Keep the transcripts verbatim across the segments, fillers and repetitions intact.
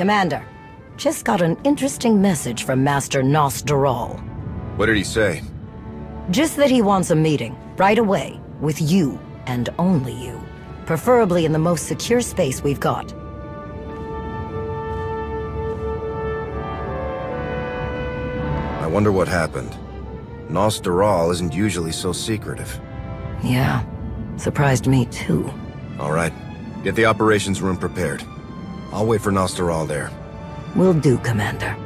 Commander, just got an interesting message from Master Nosdaral. What did he say? Just that he wants a meeting, right away, with you, and only you. Preferably in the most secure space we've got. I wonder what happened. Nosdaral isn't usually so secretive. Yeah, surprised me too. All right, get the operations room prepared. I'll wait for Nosdaral there. Will do, Commander.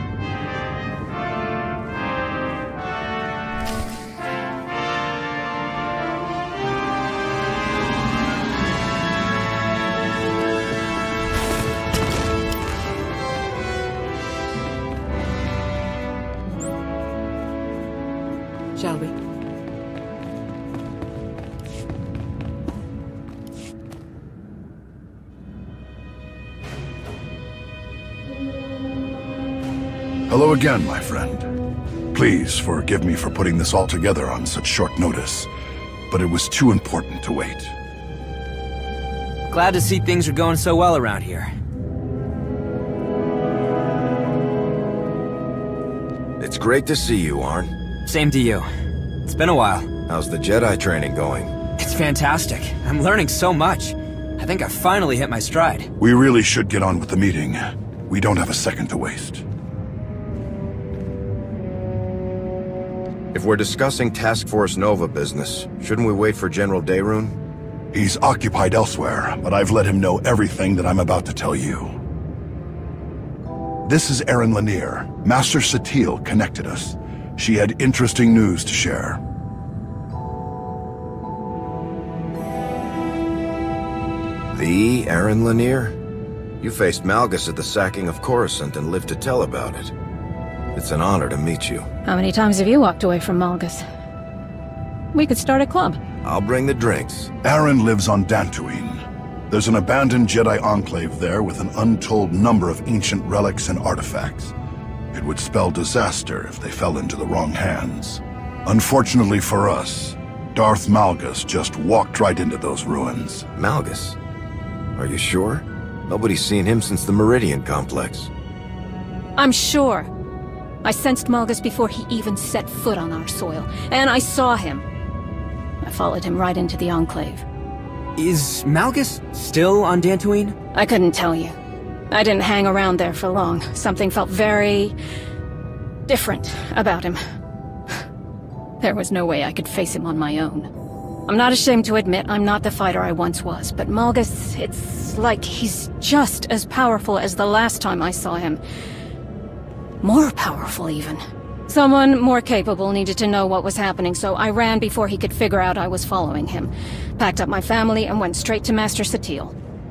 Shall we? Hello again, my friend. Please forgive me for putting this all together on such short notice, but it was too important to wait. Glad to see things are going so well around here. It's great to see you, Arn. Same to you. It's been a while. How's the Jedi training going? It's fantastic. I'm learning so much. I think I finally hit my stride. We really should get on with the meeting. We don't have a second to waste. If we're discussing Task Force Nova business, shouldn't we wait for General Daerun? He's occupied elsewhere, but I've let him know everything that I'm about to tell you. This is Erin Lanier. Master Satele connected us. She had interesting news to share. The Erin Lanier? You faced Malgus at the sacking of Coruscant and lived to tell about it. It's an honor to meet you. How many times have you walked away from Malgus? We could start a club. I'll bring the drinks. Erin lives on Dantooine. There's an abandoned Jedi enclave there with an untold number of ancient relics and artifacts. It would spell disaster if they fell into the wrong hands. Unfortunately for us, Darth Malgus just walked right into those ruins. Malgus? Are you sure? Nobody's seen him since the Meridian Complex. I'm sure. I sensed Malgus before he even set foot on our soil, and I saw him. I followed him right into the Enclave. Is Malgus still on Dantooine? I couldn't tell you. I didn't hang around there for long. Something felt very... different about him. There was no way I could face him on my own. I'm not ashamed to admit I'm not the fighter I once was, but Malgus, it's like he's just as powerful as the last time I saw him. More powerful, even. Someone more capable needed to know what was happening, so I ran before he could figure out I was following him. Packed up my family and went straight to Master Satele.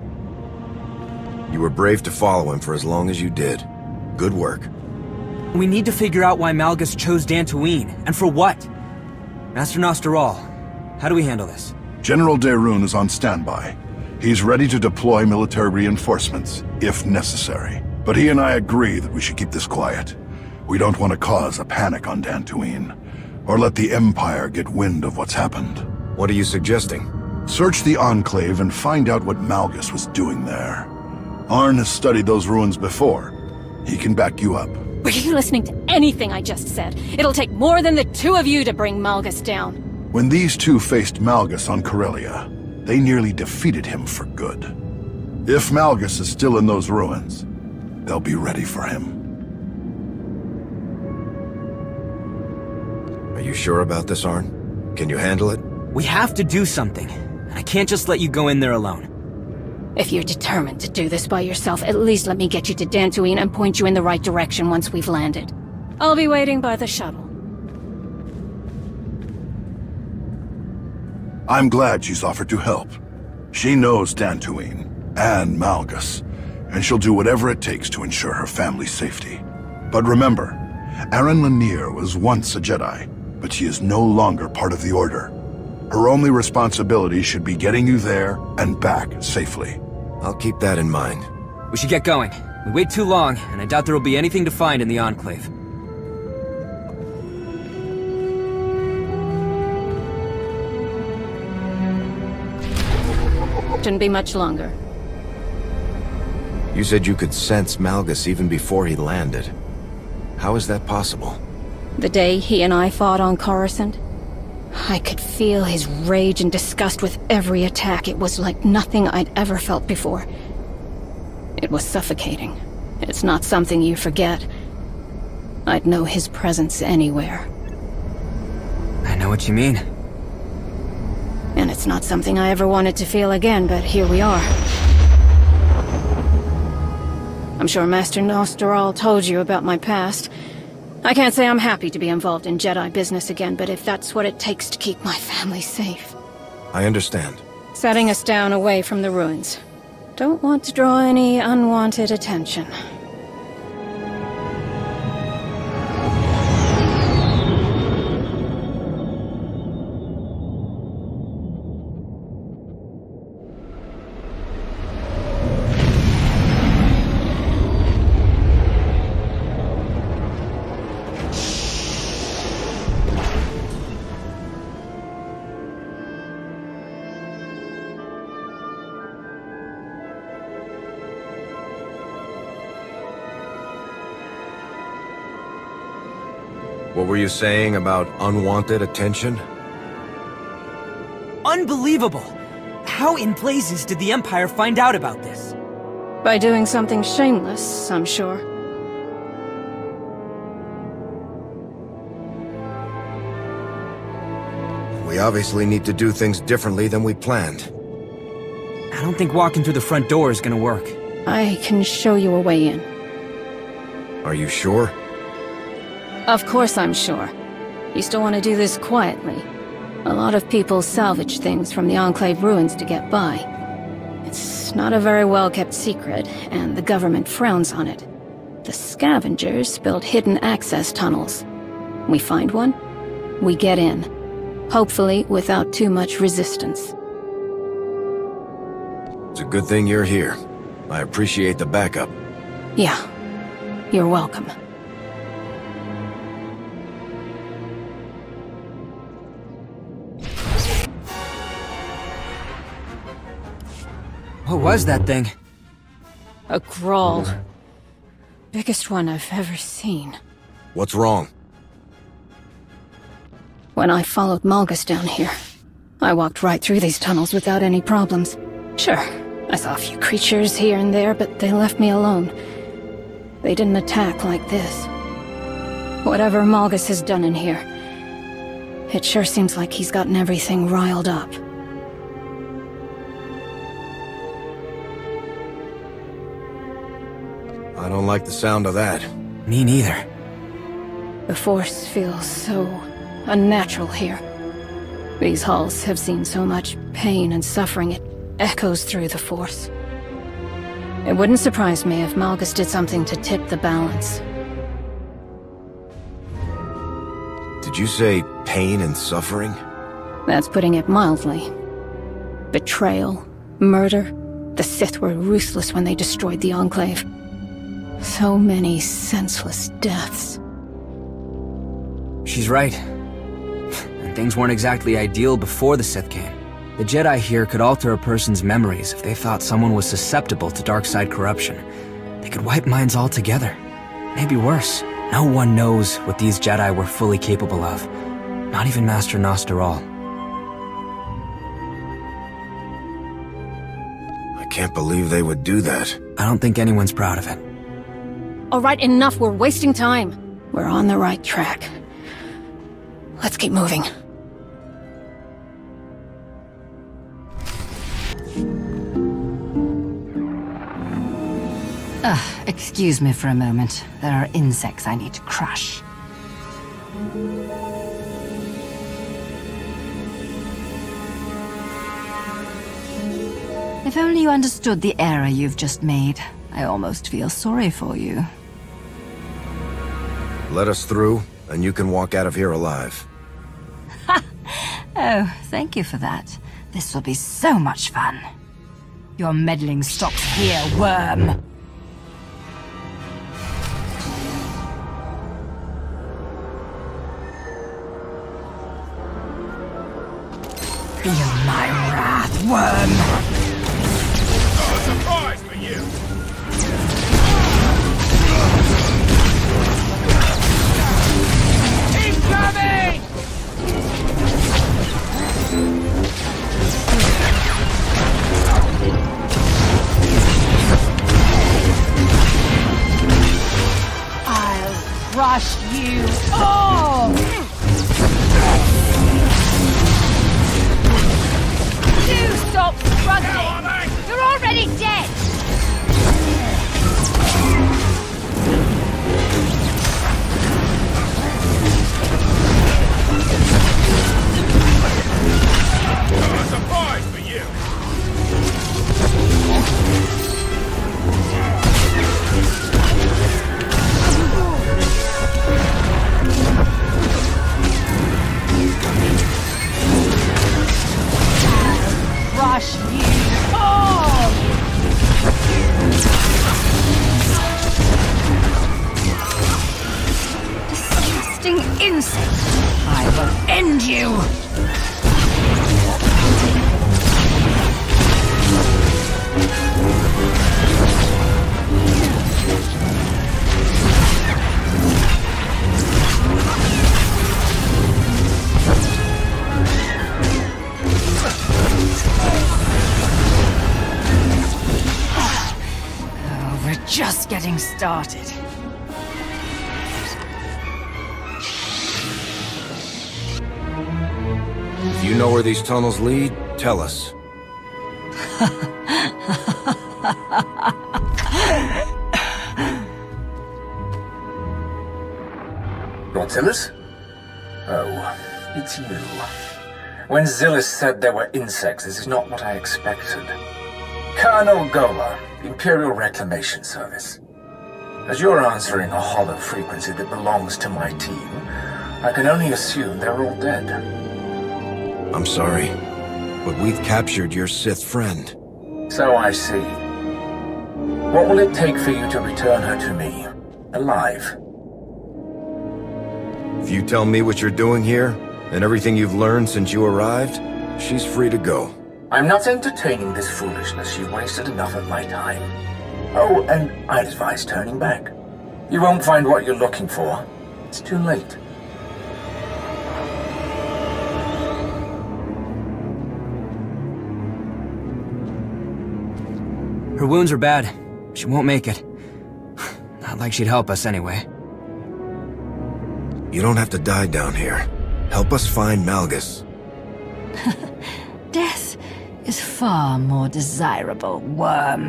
You were brave to follow him for as long as you did. Good work. We need to figure out why Malgus chose Dantooine, and for what. Master Nosdaral, how do we handle this? General Daerun is on standby. He's ready to deploy military reinforcements, if necessary. But he and I agree that we should keep this quiet. We don't want to cause a panic on Dantooine, or let the Empire get wind of what's happened. What are you suggesting? Search the Enclave and find out what Malgus was doing there. Arn has studied those ruins before. He can back you up. Were you listening to anything I just said? It'll take more than the two of you to bring Malgus down. When these two faced Malgus on Corellia, they nearly defeated him for good. If Malgus is still in those ruins, they'll be ready for him. Are you sure about this, Arn? Can you handle it? We have to do something. I can't just let you go in there alone. If you're determined to do this by yourself, at least let me get you to Dantooine and point you in the right direction once we've landed. I'll be waiting by the shuttle. I'm glad she's offered to help. She knows Dantooine and Malgus, and she'll do whatever it takes to ensure her family's safety. But remember, Erin Lanier was once a Jedi, but she is no longer part of the Order. Her only responsibility should be getting you there and back safely. I'll keep that in mind. We should get going. We wait too long, and I doubt there will be anything to find in the Enclave. Shouldn't be much longer. You said you could sense Malgus even before he landed. How is that possible? The day he and I fought on Coruscant, I could feel his rage and disgust with every attack. It was like nothing I'd ever felt before. It was suffocating. It's not something you forget. I'd know his presence anywhere. I know what you mean. And it's not something I ever wanted to feel again, but here we are. I'm sure Master Nostaral told you about my past. I can't say I'm happy to be involved in Jedi business again, but if that's what it takes to keep my family safe. I understand. Setting us down away from the ruins. Don't want to draw any unwanted attention. What were you saying about unwanted attention? Unbelievable! How in blazes did the Empire find out about this? By doing something shameless, I'm sure. We obviously need to do things differently than we planned. I don't think walking through the front door is gonna work. I can show you a way in. Are you sure? Of course I'm sure. You still want to do this quietly. A lot of people salvage things from the Enclave ruins to get by. It's not a very well-kept secret, and the government frowns on it. The scavengers build hidden access tunnels. We find one, we get in. Hopefully without too much resistance. It's a good thing you're here. I appreciate the backup. Yeah, you're welcome. What was that thing? A Grawl. Biggest one I've ever seen. What's wrong? When I followed Malgus down here, I walked right through these tunnels without any problems. Sure, I saw a few creatures here and there, but they left me alone. They didn't attack like this. Whatever Malgus has done in here, it sure seems like he's gotten everything riled up. I don't like the sound of that. Me neither. The Force feels so unnatural here. These halls have seen so much pain and suffering, it echoes through the Force. It wouldn't surprise me if Malgus did something to tip the balance. Did you say pain and suffering? That's putting it mildly. Betrayal, murder. The Sith were ruthless when they destroyed the Enclave. So many senseless deaths. She's right. And things weren't exactly ideal before the Sith came. The Jedi here could alter a person's memories if they thought someone was susceptible to dark side corruption. They could wipe minds altogether. Maybe worse. No one knows what these Jedi were fully capable of. Not even Master Nostaral. I can't believe they would do that. I don't think anyone's proud of it. Alright, enough. We're wasting time. We're on the right track. Let's keep moving. Ugh, excuse me for a moment. There are insects I need to crush. If only you understood the error you've just made. I almost feel sorry for you. Let us through, and you can walk out of here alive. Oh, thank you for that. This will be so much fun. Your meddling stops here, worm. Feel my wrath, worm! A surprise for you! Incoming! I'll crush you all! Do stop struggling! You're already dead! A surprise for you! Crush you all! Disgusting insect! I will end you! Oh, we're just getting started. If you know where these tunnels lead, tell us. Nautilus? Oh, it's you. When Zillus said there were insects, this is not what I expected. Colonel Gola, Imperial Reclamation Service. As you're answering a hollow frequency that belongs to my team, I can only assume they're all dead. I'm sorry, but we've captured your Sith friend. So I see. What will it take for you to return her to me, alive? If you tell me what you're doing here, and everything you've learned since you arrived, she's free to go. I'm not entertaining this foolishness. You've wasted enough of my time. Oh, and I'd advise turning back. You won't find what you're looking for. It's too late. Her wounds are bad. She won't make it. Not like she'd help us anyway. You don't have to die down here. Help us find Malgus. Death is far more desirable, worm.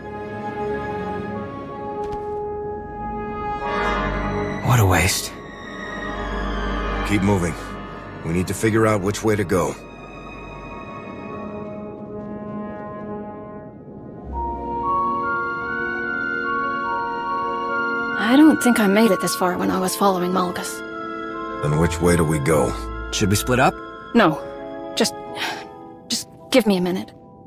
What a waste. Keep moving. We need to figure out which way to go. I don't think I made it this far when I was following Malgus. Then which way do we go? Should we split up? No. Just... just give me a minute.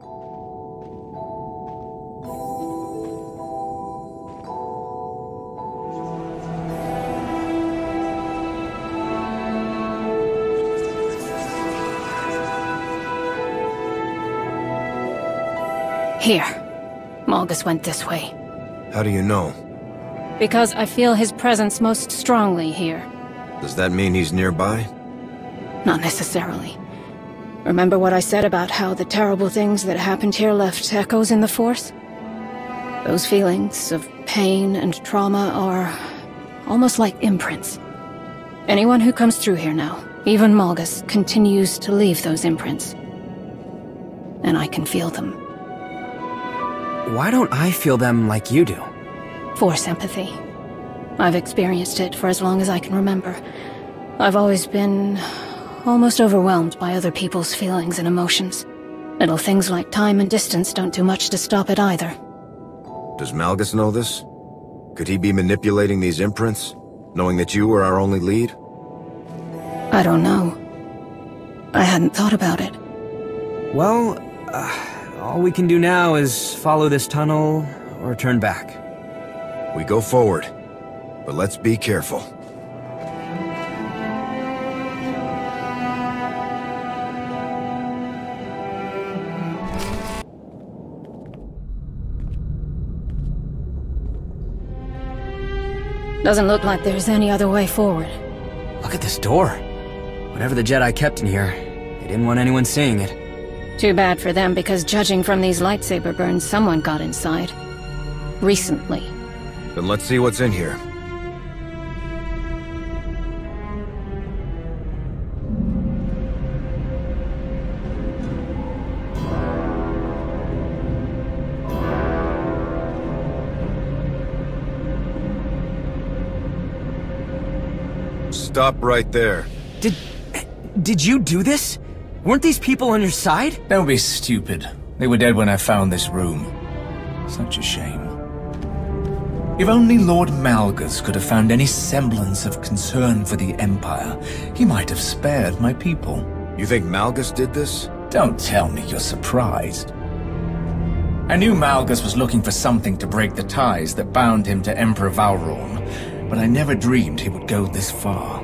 Here. Malgus went this way. How do you know? Because I feel his presence most strongly here. Does that mean he's nearby? Not necessarily. Remember what I said about how the terrible things that happened here left echoes in the Force? Those feelings of pain and trauma are almost like imprints. Anyone who comes through here now, even Malgus, continues to leave those imprints. And I can feel them. Why don't I feel them like you do? Force empathy. I've experienced it for as long as I can remember. I've always been almost overwhelmed by other people's feelings and emotions. Little things like time and distance don't do much to stop it either. Does Malgus know this? Could he be manipulating these imprints, knowing that you were our only lead? I don't know. I hadn't thought about it. Well, uh, all we can do now is follow this tunnel or turn back. We go forward, but let's be careful. Doesn't look like there's any other way forward. Look at this door. Whatever the Jedi kept in here, they didn't want anyone seeing it. Too bad for them, because judging from these lightsaber burns, someone got inside. Recently. Then let's see what's in here. Stop right there. Did... did you do this? Weren't these people on your side? Don't be stupid. They were dead when I found this room. Such a shame. If only Lord Malgus could have found any semblance of concern for the Empire, he might have spared my people. You think Malgus did this? Don't tell me you're surprised. I knew Malgus was looking for something to break the ties that bound him to Emperor Valrorn, but I never dreamed he would go this far.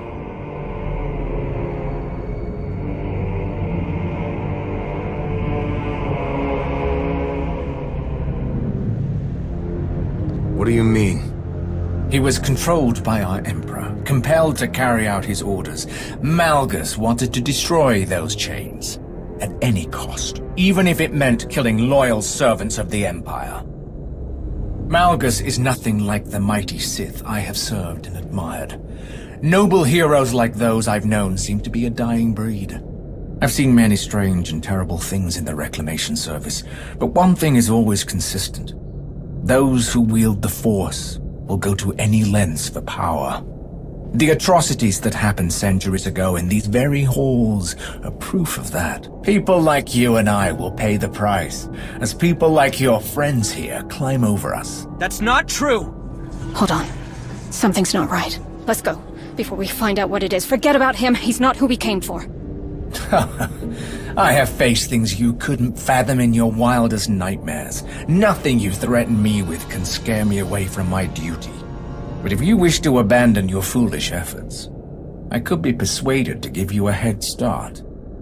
What do you mean? He was controlled by our Emperor, compelled to carry out his orders. Malgus wanted to destroy those chains, at any cost, even if it meant killing loyal servants of the Empire. Malgus is nothing like the mighty Sith I have served and admired. Noble heroes like those I've known seem to be a dying breed. I've seen many strange and terrible things in the Reclamation Service, but one thing is always consistent. Those who wield the Force will go to any lengths for power. The atrocities that happened centuries ago in these very halls are proof of that. People like you and I will pay the price, as people like your friends here climb over us. That's not true! Hold on. Something's not right. Let's go, before we find out what it is. Forget about him, he's not who we came for. I have faced things you couldn't fathom in your wildest nightmares. Nothing you threaten me with can scare me away from my duty. But if you wish to abandon your foolish efforts, I could be persuaded to give you a head start.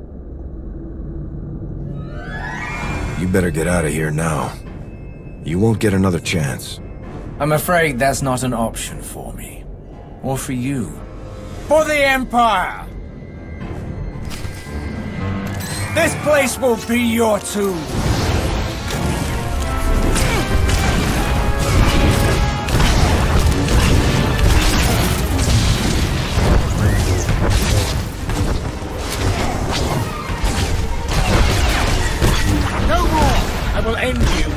You better get out of here now. You won't get another chance. I'm afraid that's not an option for me. Or for you. For the Empire! This place will be your tomb! No more! I will end you!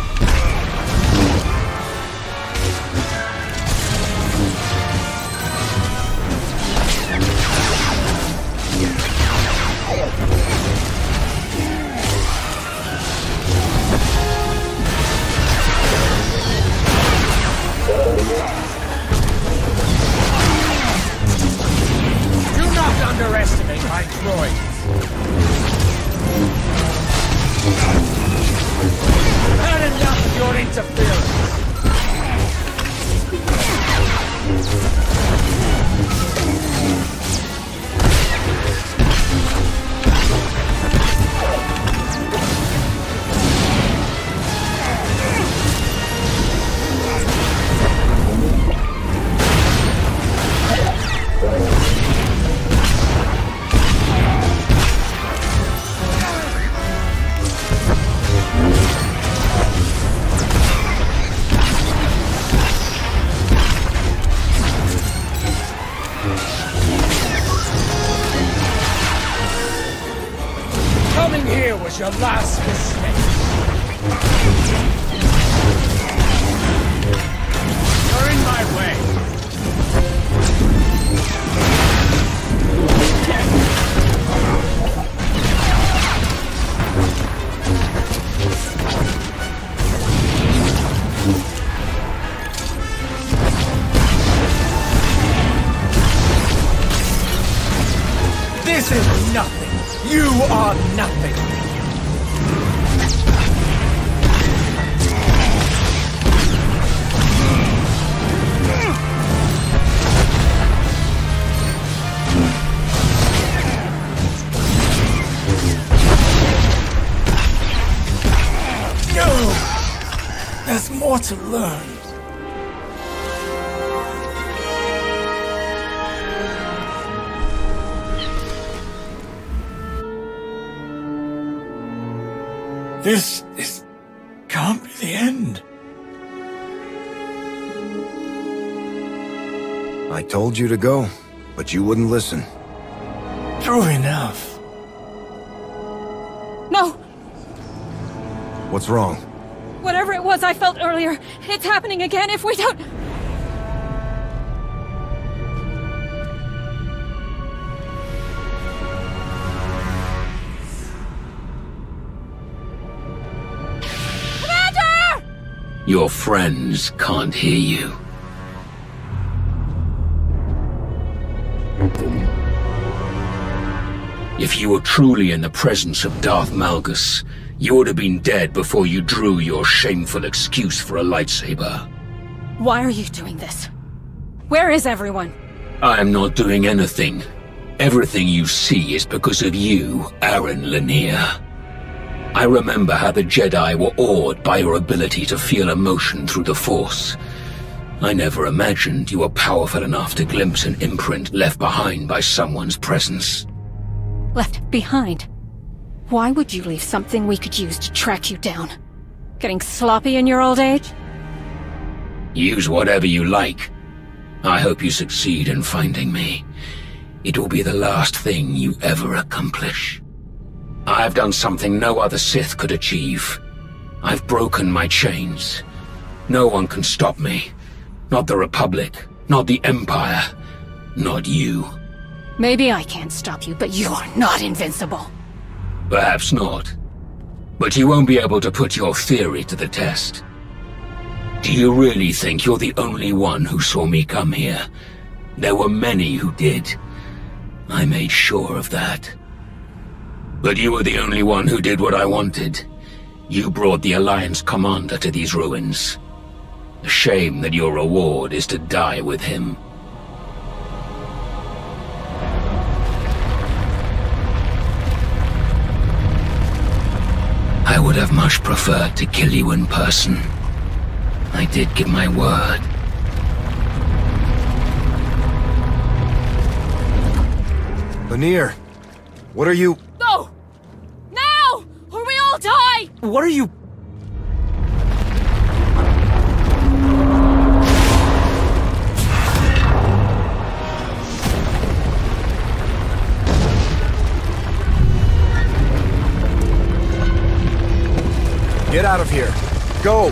Underestimate my droids. Had enough of your interference. Coming here was your last mistake. You're in my way. This is nothing. You are nothing. No! There's more to learn. This... this... can't be the end. I told you to go, but you wouldn't listen. True enough. No! What's wrong? Whatever it was I felt earlier, it's happening again if we don't... Commander! Your friends can't hear you. If you were truly in the presence of Darth Malgus, you would have been dead before you drew your shameful excuse for a lightsaber. Why are you doing this? Where is everyone? I am not doing anything. Everything you see is because of you, Aaron Lanier. I remember how the Jedi were awed by your ability to feel emotion through the Force. I never imagined you were powerful enough to glimpse an imprint left behind by someone's presence. Left behind? Why would you leave something we could use to track you down? Getting sloppy in your old age? Use whatever you like. I hope you succeed in finding me. It will be the last thing you ever accomplish. I've done something no other Sith could achieve. I've broken my chains. No one can stop me. Not the Republic, not the Empire, not you. Maybe I can't stop you, but you are not invincible. Perhaps not. But you won't be able to put your theory to the test. Do you really think you're the only one who saw me come here? There were many who did. I made sure of that. But you were the only one who did what I wanted. You brought the Alliance commander to these ruins. A shame that your reward is to die with him. I would have much preferred to kill you in person. I did give my word. Lanier, what are you... Go! Now! Or we all die! What are you... Get out of here. Go!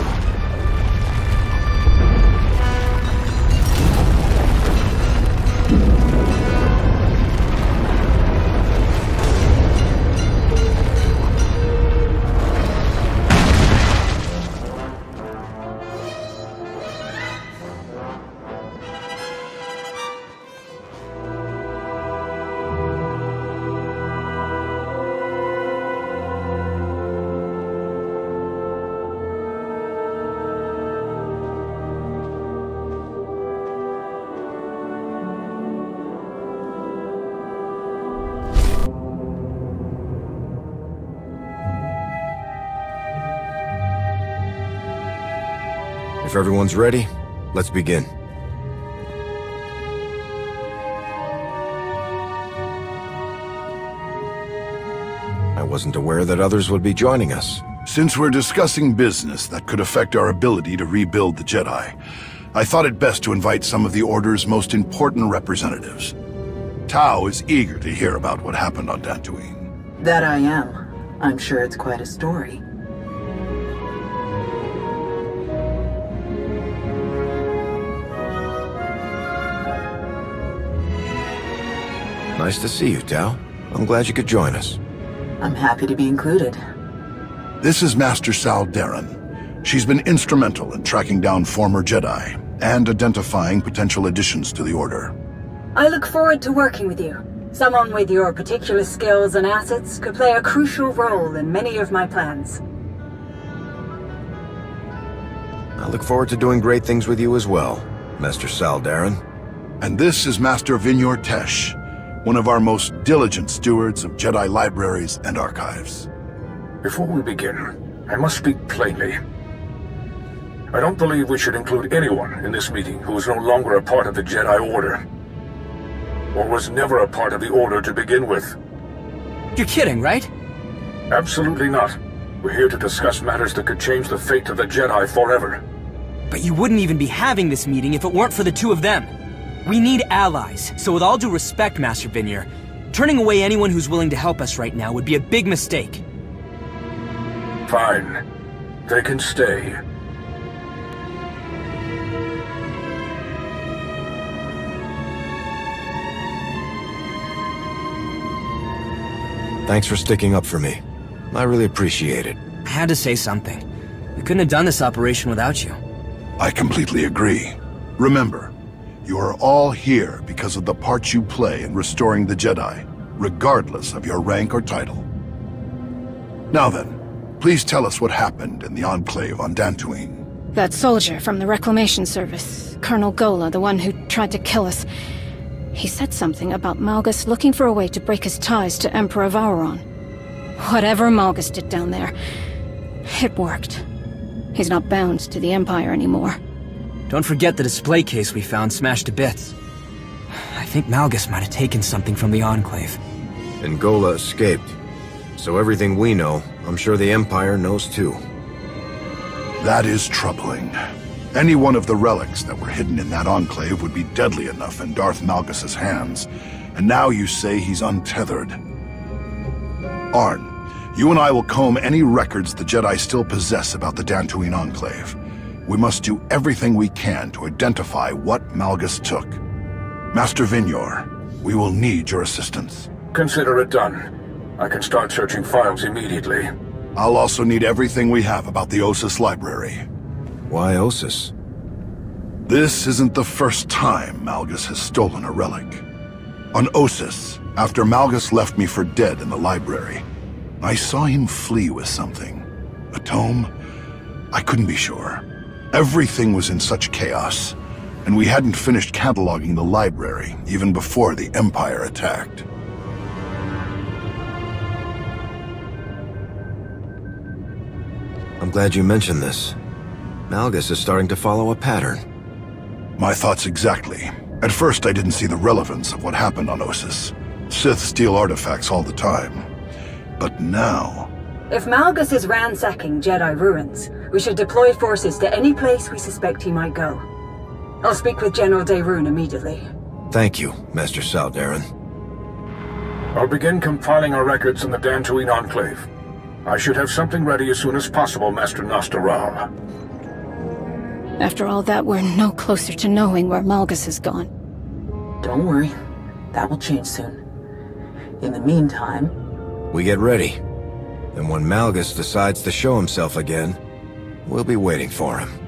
If everyone's ready, let's begin. I wasn't aware that others would be joining us. Since we're discussing business that could affect our ability to rebuild the Jedi, I thought it best to invite some of the Order's most important representatives. Tao is eager to hear about what happened on Dantooine. That I am. I'm sure it's quite a story. Nice to see you, Tao. I'm glad you could join us. I'm happy to be included. This is Master Sal Daren. She's been instrumental in tracking down former Jedi and identifying potential additions to the Order. I look forward to working with you. Someone with your particular skills and assets could play a crucial role in many of my plans. I look forward to doing great things with you as well, Master Sal Daren. And this is Master Vinyor Tesh, one of our most diligent stewards of Jedi libraries and archives. Before we begin, I must speak plainly. I don't believe we should include anyone in this meeting who is no longer a part of the Jedi Order, or was never a part of the Order to begin with. You're kidding, right? Absolutely not. We're here to discuss matters that could change the fate of the Jedi forever. But you wouldn't even be having this meeting if it weren't for the two of them. We need allies, so with all due respect, Master Vinyar, turning away anyone who's willing to help us right now would be a big mistake. Fine. They can stay. Thanks for sticking up for me. I really appreciate it. I had to say something. We couldn't have done this operation without you. I completely agree. Remember, you are all here because of the part you play in restoring the Jedi, regardless of your rank or title. Now then, please tell us what happened in the Enclave on Dantooine. That soldier from the Reclamation Service, Colonel Gola, the one who tried to kill us. He said something about Malgus looking for a way to break his ties to Emperor Vowron. Whatever Malgus did down there, it worked. He's not bound to the Empire anymore. Don't forget the display case we found smashed to bits. I think Malgus might have taken something from the Enclave. And Gola escaped. So everything we know, I'm sure the Empire knows too. That is troubling. Any one of the relics that were hidden in that Enclave would be deadly enough in Darth Malgus's hands. And now you say he's untethered. Arn, you and I will comb any records the Jedi still possess about the Dantooine Enclave. We must do everything we can to identify what Malgus took. Master Vinyar, we will need your assistance. Consider it done. I can start searching files immediately. I'll also need everything we have about the Ossus Library. Why Ossus? This isn't the first time Malgus has stolen a relic. On Ossus, after Malgus left me for dead in the library, I saw him flee with something. A tome? I couldn't be sure. Everything was in such chaos, and we hadn't finished cataloging the library even before the Empire attacked. I'm glad you mentioned this. Malgus is starting to follow a pattern. My thoughts exactly. At first I didn't see the relevance of what happened on Ossus. Sith steal artifacts all the time. But now... If Malgus is ransacking Jedi ruins, we should deploy forces to any place we suspect he might go. I'll speak with General Daerun immediately. Thank you, Master Saldarin. I'll begin compiling our records in the Dantooine Enclave. I should have something ready as soon as possible, Master Nostaral. After all that, we're no closer to knowing where Malgus has gone. Don't worry. That will change soon. In the meantime... We get ready. And when Malgus decides to show himself again, we'll be waiting for him.